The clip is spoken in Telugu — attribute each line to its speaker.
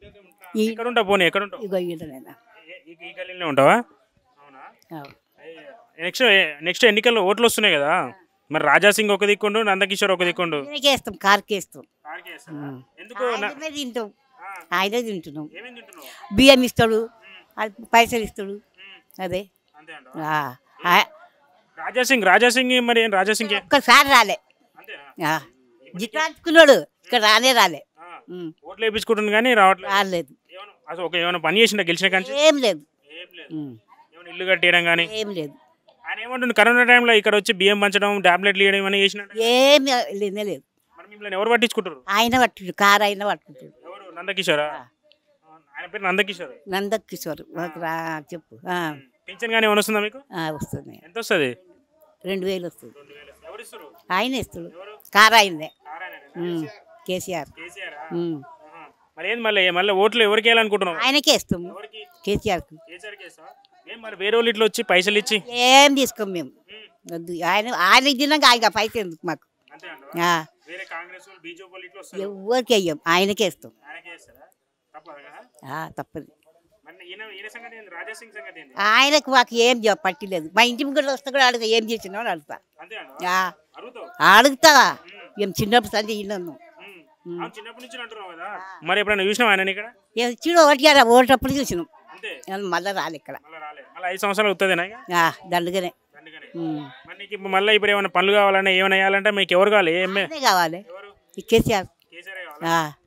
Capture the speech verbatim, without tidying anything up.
Speaker 1: ఎక్కడ ఉంటావు పోనీ ఎక్కడ ఉంటావు
Speaker 2: ఇగో ఈడనైనా
Speaker 1: ఈ గల్లీలో ఉంటావా అవునా నెక్స్ట్ నెక్స్ట్ ఎన్నికల్లో ఓట్లు వస్తున్నాయి కదా మరి రాజా సింగ్ ఒక దిక్కుండు నందకిషోర్ ఒక దిక్కుండు
Speaker 2: వేస్తాం కార్కి వేస్తాం
Speaker 1: ఎందుకు
Speaker 2: ఆయననే తింటాం ఆయనే తింటున్నాం బియ్యం ఇస్తాడు పైసలు ఇస్తాడు అదే
Speaker 1: రాజా సింగ్ రాజా సింగ్ మరి రాజా సింగ్
Speaker 2: ఒక్కసారి రాలే జితాచుకున్నాడు ఇక్కడ రానే రాలే
Speaker 1: ఓట్లు వేయించుకుంటుంది కానీ రావట్లేదు
Speaker 2: రాలేదు
Speaker 1: అసలు ఒక ఏమైనా పని చేసిందా గెలిచిన కానీ
Speaker 2: ఏం లేదు
Speaker 1: ఏమైనా ఇల్లు కట్టేయడం కానీ
Speaker 2: ఏం లేదు
Speaker 1: ఆయన ఏమంటుంది కరోనా టైంలో ఇక్కడ వచ్చి బియ్యం పంచడం టాబ్లెట్లు ఇవ్వడం ఇవన్నీ చేసినట్టు
Speaker 2: ఏమి లేనే లేదు
Speaker 1: మరి మిమ్మల్ని ఎవరు పట్టించుకుంటారు
Speaker 2: ఆయన పట్టుడు కారు ఆయన పట్టుకుంటాడు
Speaker 1: ఎవరు నందకిషోరా ఆయన పేరు నందకిషోర్
Speaker 2: నందకిషోర్ రా చెప్పు
Speaker 1: పింఛన్ కానీ ఏమైనా వస్తుందా మీకు
Speaker 2: వస్తుంది
Speaker 1: ఎంత వస్తుంది
Speaker 2: రెండు వేలు వస్తుంది ఆయన ఇస్తాడు కారు ఆయనదే కేసీఆర్
Speaker 1: మరి ఏంది మళ్ళీ మళ్ళీ ఓట్లు ఎవరికి వేయాలనుకుంటున్నాం
Speaker 2: ఆయనకే ఇస్తాము కేసీఆర్కి
Speaker 1: మరి వేరే వాళ్ళు ఇట్లా వచ్చి పైసలు ఇచ్చి
Speaker 2: ఏం తీసుకోం మేము వద్దు ఆయన ఆయన తిన్నాక ఆయన పైసలు ఎందుకు మాకు ఎవరికి వెయ్యం ఆయనకే ఇస్తాం తప్పదు ఆయనకు మాకు ఏం పట్టిలేదు మా ఇంటి ముందు వస్తే కూడా అడుగుతా ఏం చేసినా అని అడుగుతా అడుగుతా ఏం చిన్నప్పుడు సంజయ్ ఇల్లు
Speaker 1: మరి ఎప్పుడైనా చూసినాం ఆయన ఇక్కడ
Speaker 2: చూడు ఒకటి ఓటప్పుడు చూసినాం మళ్ళీ రాలే ఇక్కడ
Speaker 1: ఐదు సంవత్సరాలు అవుతుంది
Speaker 2: దండుగానే
Speaker 1: మళ్ళీ ఇప్పుడు ఏమైనా పనులు కావాలన్నా ఏమైనా వేయాలంటే మీకు ఎవరు కావాలి
Speaker 2: కావాలి కేసీఆర్